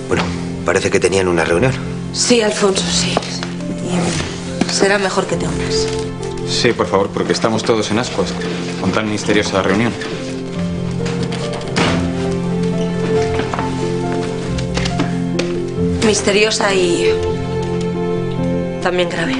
Bueno, parece que tenían una reunión. Sí, Alfonso, sí. Y será mejor que te unas. Sí, por favor, porque estamos todos en ascuas con tan misteriosa reunión. Misteriosa y también grave.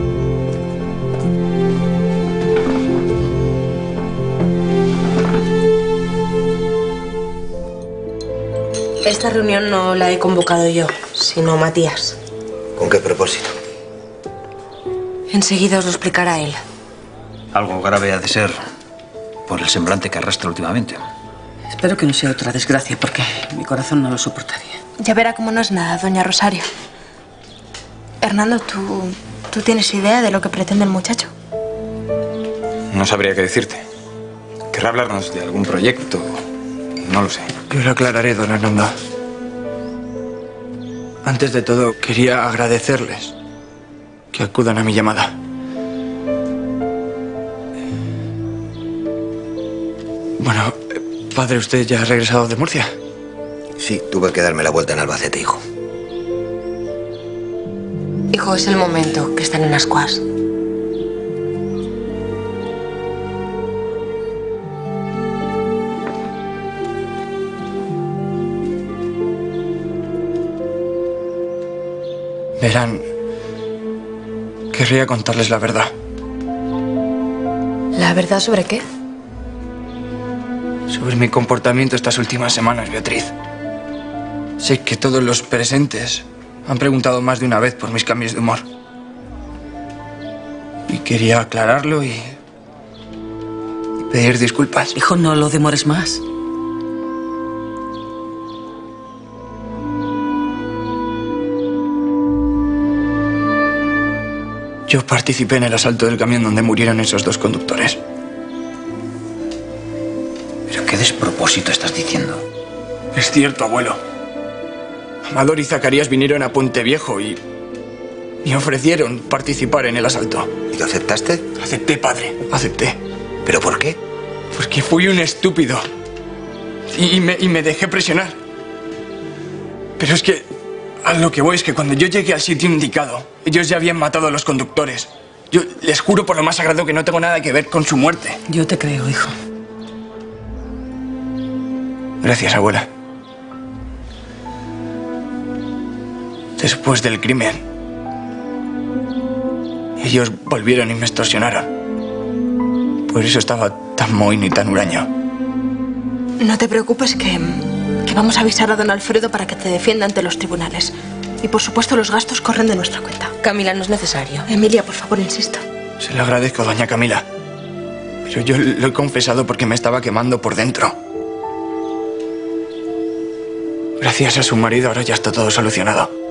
Esta reunión no la he convocado yo, sino Matías. ¿Con qué propósito? Enseguida os lo explicará él. Algo grave ha de ser por el semblante que arrastra últimamente. Espero que no sea otra desgracia, porque mi corazón no lo soportaría. Ya verá cómo no es nada, doña Rosario. Hernando, ¿tú tienes idea de lo que pretende el muchacho? No sabría qué decirte. ¿Querrá hablarnos de algún proyecto? No lo sé. Yo lo aclararé, don Hernando. Antes de todo, quería agradecerles que acudan a mi llamada. Bueno, padre, ¿usted ya ha regresado de Murcia? Sí, tuve que darme la vuelta en Albacete, hijo. Hijo, es el momento que están en ascuas. Verán, querría contarles la verdad. ¿La verdad sobre qué? Sobre mi comportamiento estas últimas semanas, Beatriz. Sé que todos los presentes han preguntado más de una vez por mis cambios de humor. Y quería aclararlo y pedir disculpas. Hijo, no lo demores más. Yo participé en el asalto del camión donde murieron esos dos conductores. ¿Pero qué despropósito estás diciendo? Es cierto, abuelo. Amador y Zacarías vinieron a Puente Viejo y ofrecieron participar en el asalto. ¿Y tú aceptaste? Acepté, padre, acepté. ¿Pero por qué? Porque fui un estúpido. Y me dejé presionar. Pero es que a lo que voy es que cuando yo llegué al sitio indicado, ellos ya habían matado a los conductores. Yo les juro por lo más sagrado que no tengo nada que ver con su muerte. Yo te creo, hijo. Gracias, abuela. Después del crimen, ellos volvieron y me extorsionaron. Por eso estaba tan mohín y tan huraño. No te preocupes que vamos a avisar a don Alfredo para que te defienda ante los tribunales. Y por supuesto los gastos corren de nuestra cuenta. Camila, no es necesario. Emilia, por favor, insisto. Se lo agradezco, doña Camila. Pero yo lo he confesado porque me estaba quemando por dentro. Gracias a su marido ahora ya está todo solucionado.